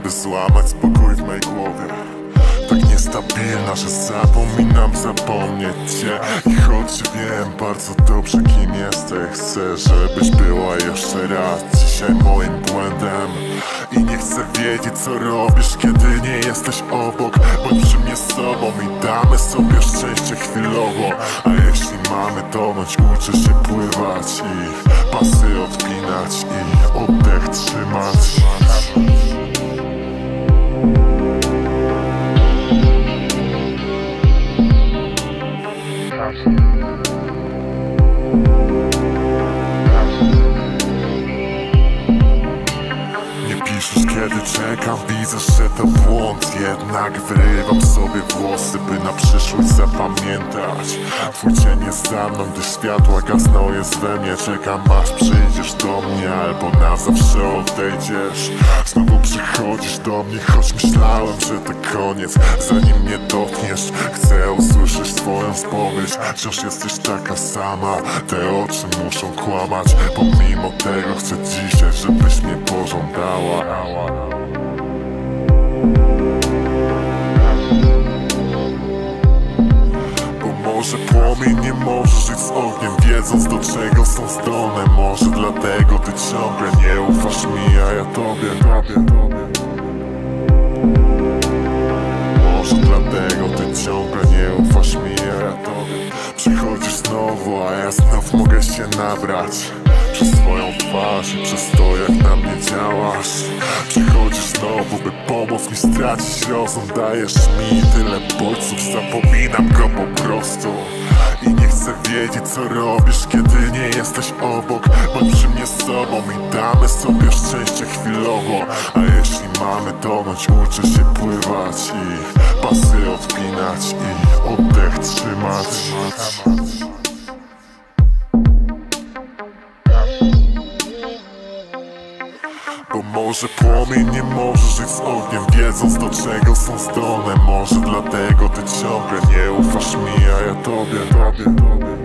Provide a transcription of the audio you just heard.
by złamać spokój w mej głowie. Tak niestabilna, że zapominam zapomnieć cię. I choć wiem bardzo dobrze kim jesteś, chcę, żebyś była jeszcze raz dzisiaj moim błędem. I nie chcę wiedzieć co robisz, kiedy nie jesteś obok. Bądź przy mnie z sobą i damy sobie szczęście chwilowo. A jeśli mamy tonąć, uczę się pływać i pasy odpinać i oddech trzymać. Piszesz kiedy czekam, widzę, że to błąd. Jednak wyrywam sobie włosy, by na przyszłość zapamiętać. Twój cień jest za mną, gdy światła gasną jest we mnie. Czekam aż przyjdziesz do mnie, albo na zawsze odejdziesz. Znowu przychodzisz do mnie, choć myślałem, że to koniec. Zanim mnie dotkniesz, chcę usłyszeć twoją spowiedź. Wciąż jesteś taka sama, te oczy muszą kłamać. Pomimo tego chcę dzisiaj, żebyś mnie pożądała. Bo może płomień nie może żyć z ogniem, wiedząc do czego są zdolne. Może dlatego ty ciągle nie ufasz mi, a ja tobie. Może dlatego ty ciągle nie ufasz mi, a ja tobie. Przychodzisz znowu, a ja znów mogę się nabrać przez swoją twarz i przez to jak na mnie działasz. Przychodzisz znowu, by pomóc mi stracić rozum. Dajesz mi tyle bodźców, zapominam go po prostu. I nie chcę wiedzieć co robisz, kiedy nie jesteś obok. Bądź przy mnie z sobą i damy sobie szczęście chwilowo. A jeśli mamy tonąć, uczę się pływać i pasy odpinać i oddech trzymać. Bo może płomień nie może żyć z ogniem, wiedząc do czego są zdolne. Może dlatego ty ciągle nie ufasz mi, a ja tobie.